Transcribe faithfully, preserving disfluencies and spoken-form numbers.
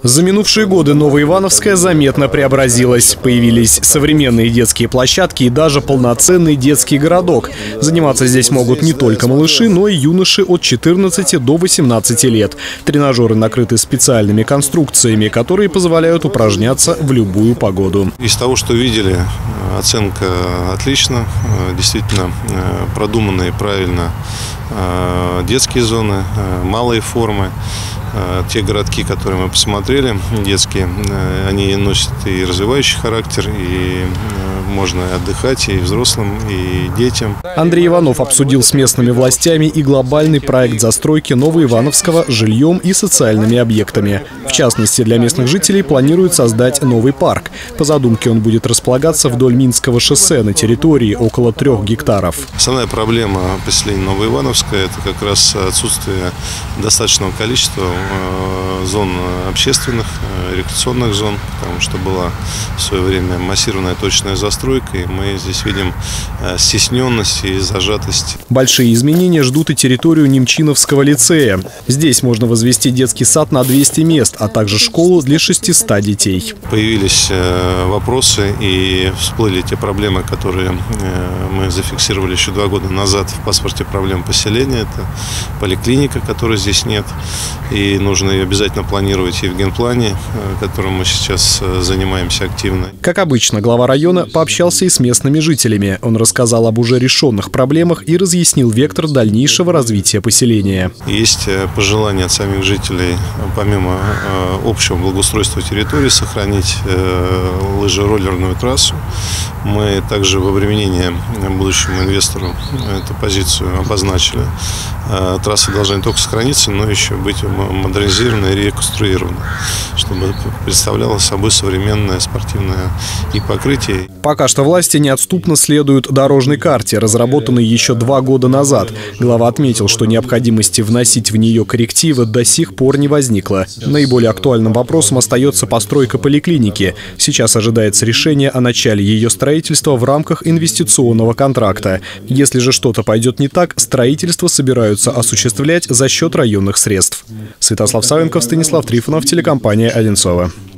За минувшие годы Новоивановская заметно преобразилась. Появились современные детские площадки и даже полноценный детский городок. Заниматься здесь могут не только малыши, но и юноши от четырнадцати до восемнадцати лет. Тренажеры накрыты специальными конструкциями, которые позволяют упражняться в любую погоду. Из того, что видели, оценка отлично. Действительно продуманные правильно детские зоны, малые формы. Те городки, которые мы посмотрели, детские, они носят и развивающий характер, и можно отдыхать и взрослым, и детям. Андрей Иванов обсудил с местными властями и глобальный проект застройки Новоивановского жильем и социальными объектами. В частности, для местных жителей планируют создать новый парк. По задумке он будет располагаться вдоль Минского шоссе на территории около трех гектаров. Основная проблема поселения Новоивановская – это как раз отсутствие достаточного количества зон общественных, рекреационных зон, потому что была в свое время массированная точная застройка, и мы здесь видим стесненность и зажатость. Большие изменения ждут и территорию Немчиновского лицея. Здесь можно возвести детский сад на двести мест, а также школу для шестисот детей. Появились вопросы и всплыли те проблемы, которые мы зафиксировали еще два года назад в паспорте проблем поселения. Это поликлиника, которой здесь нет, и нужно ее обязательно планировать и в генплане, которым мы сейчас занимаемся активно. Как обычно, глава района пообщался и с местными жителями. Он рассказал об уже решенных проблемах и разъяснил вектор дальнейшего развития поселения. Есть пожелания от самих жителей, помимо общего благоустройства территории, сохранить лыжероллерную трассу. Мы также в обременении будущему инвестору эту позицию обозначили. Трасса должна не только сохраниться, но еще быть модернизирована и реконструирована, чтобы представляла собой современное спортивное и покрытие. Пока что власти неотступно следуют дорожной карте, разработанной еще два года назад. Глава отметил, что необходимости вносить в нее коррективы до сих пор не возникло. Наиболее актуальным вопросом остается постройка поликлиники. Сейчас ожидается решение о начале ее строительства в рамках инвестиционного контракта. Если же что-то пойдет не так, строительство собираются осуществлять за счет районных средств. Святослав Савенков, Станислав Трифонов, телекомпания «Одинцово».